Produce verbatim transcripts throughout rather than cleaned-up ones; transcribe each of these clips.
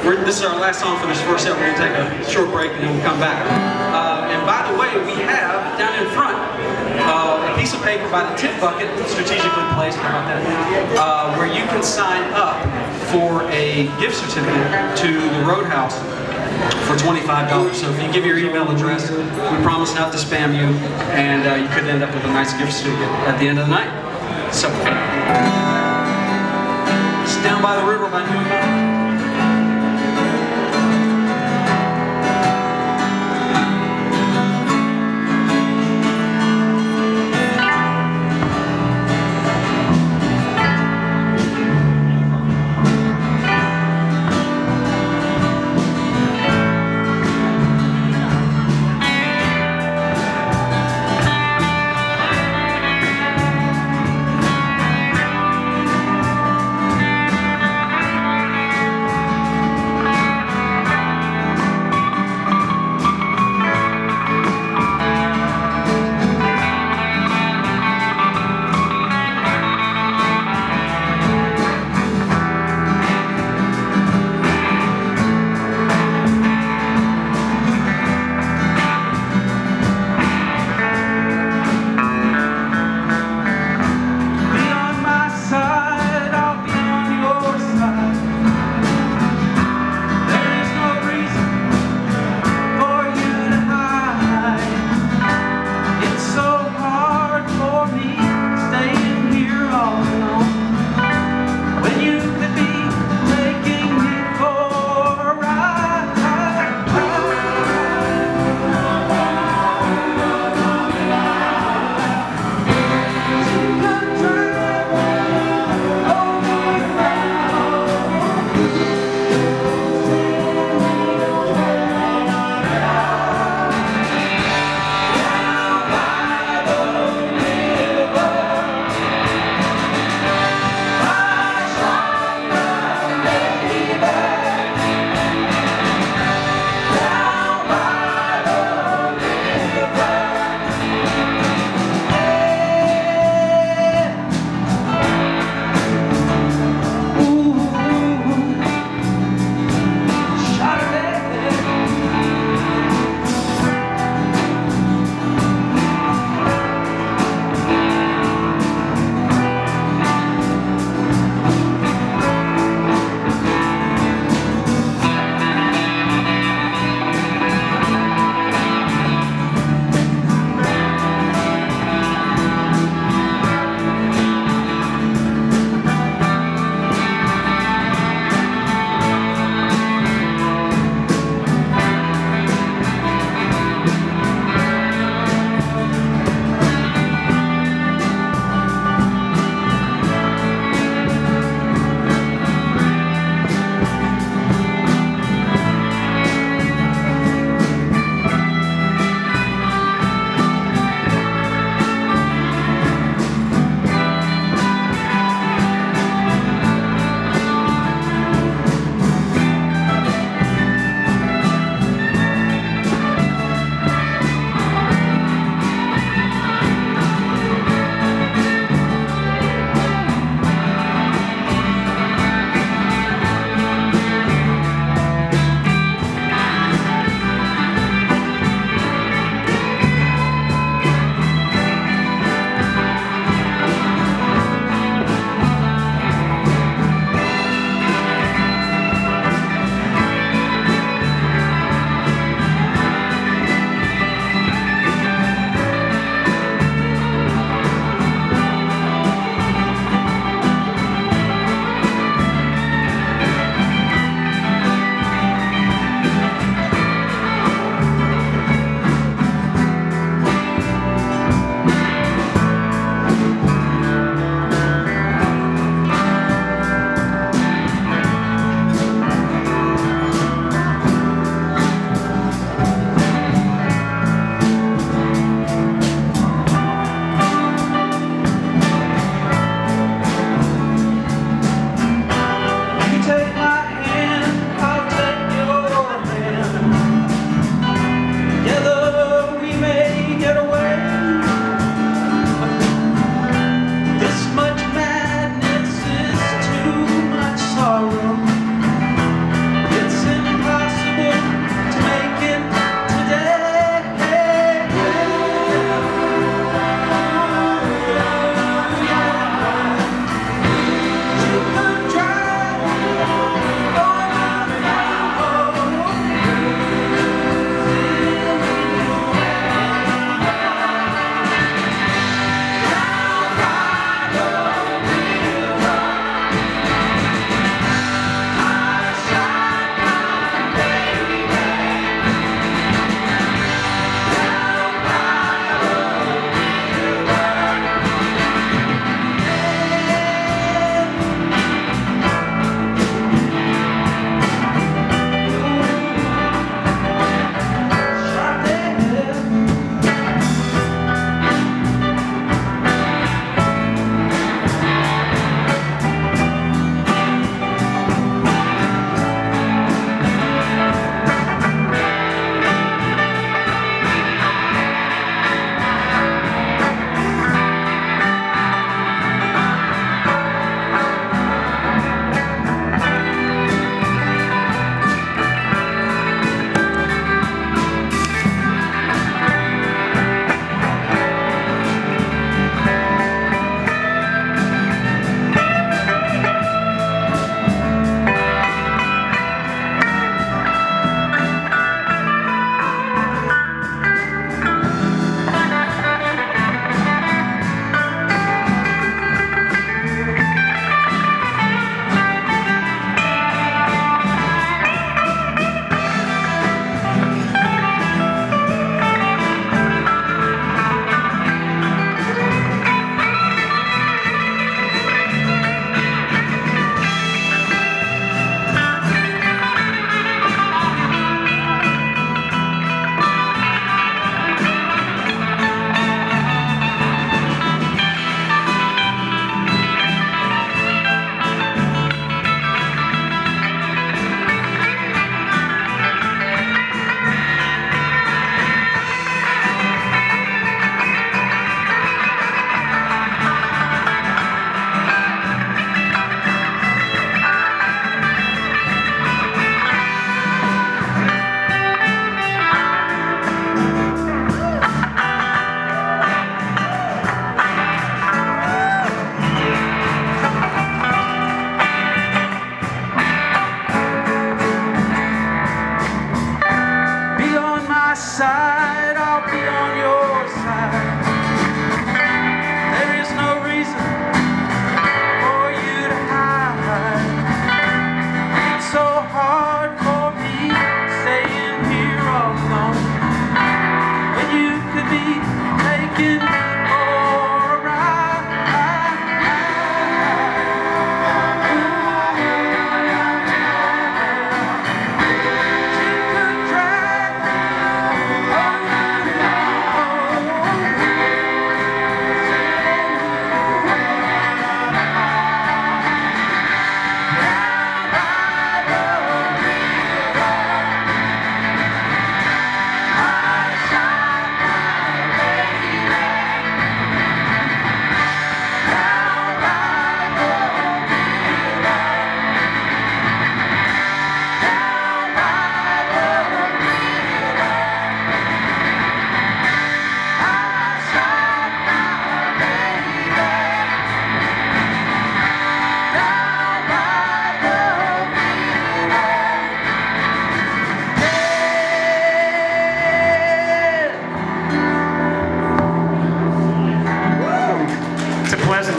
we're, this is our last song for this first set. We're going to take a short break and then we'll come back. Uh, and by the way, we have down in front uh, a piece of paper by the tip bucket, strategically placed, how about that, uh, where you can sign up for a gift certificate to the Roadhouse for twenty-five dollars. So if you give your email address, we promise not to spam you, and uh, you could end up with a nice gift certificate at the end of the night. So, it's Down by the River by New York.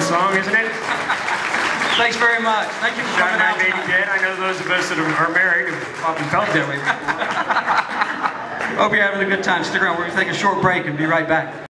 song, isn't it? Thanks very much. Thank you for Shot coming My out Baby tonight. Dead. I know those of us that are married have often felt that way. Hope you're having a good time. Stick around. We're going to take a short break and be right back.